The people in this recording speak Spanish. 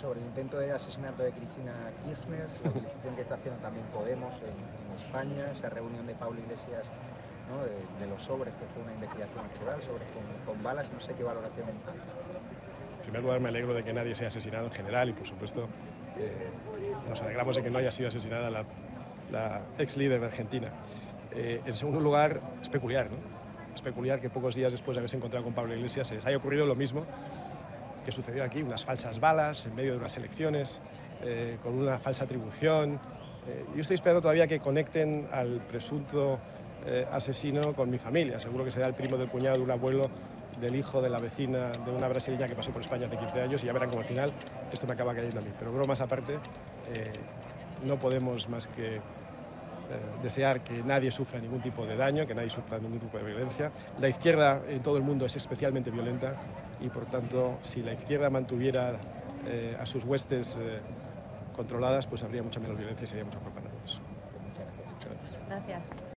sobre el intento de asesinato de Cristina Kirchner, la utilización que está haciendo también Podemos en España, esa reunión de Pablo Iglesias, ¿no? de los sobres, que fue una investigación actual, sobres con balas, no sé qué valoración hace. En primer lugar, me alegro de que nadie sea asesinado en general y, por supuesto, nos alegramos de que no haya sido asesinada la ex líder de Argentina. En segundo lugar, es peculiar, ¿no? Es peculiar que pocos días después de haberse encontrado con Pablo Iglesias se les haya ocurrido lo mismo que sucedió aquí, unas falsas balas en medio de unas elecciones, con una falsa atribución. Yo estoy esperando todavía que conecten al presunto asesino con mi familia. Seguro que será el primo del cuñado de un abuelo, del hijo de la vecina, de una brasileña que pasó por España hace 15 años, y ya verán como al final esto me acaba cayendo a mí. Pero bromas aparte, no podemos más que desear que nadie sufra ningún tipo de daño, que nadie sufra ningún tipo de violencia. La izquierda en todo el mundo es especialmente violenta y, por tanto, si la izquierda mantuviera a sus huestes controladas, pues habría mucha menos violencia y sería mucho mejor para todos. Muchas gracias. Gracias.